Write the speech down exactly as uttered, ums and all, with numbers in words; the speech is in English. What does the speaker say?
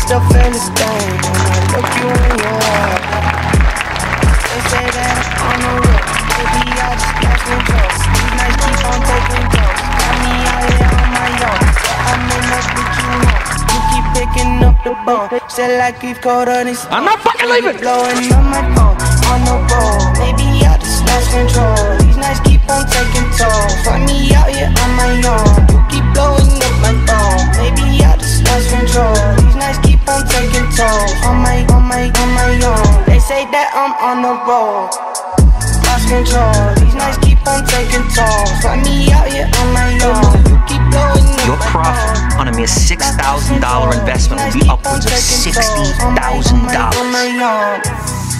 still feel the stain when I look you in your eyes. They say that I'm on the road, baby, I just lost control. These nights keep on taking goals. Got me out here on my own, but I'm in up with you on. You keep picking up the bone, said like we've colder than stone. I'm not fucking leaving. Blowing up my phone on the road, maybe I just lost control. These nights keep on taking toll. Find me out here on my own. You keep blowing up my phone, maybe I just lost control. These nights keep on taking toll. On my, on my, on my own. They say that I'm on the road, lost control. These nights keep on taking toll. Find me out here on my own. You keep blowing up Your profit on a mere six thousand dollar investment will be upwards of sixty thousand dollars.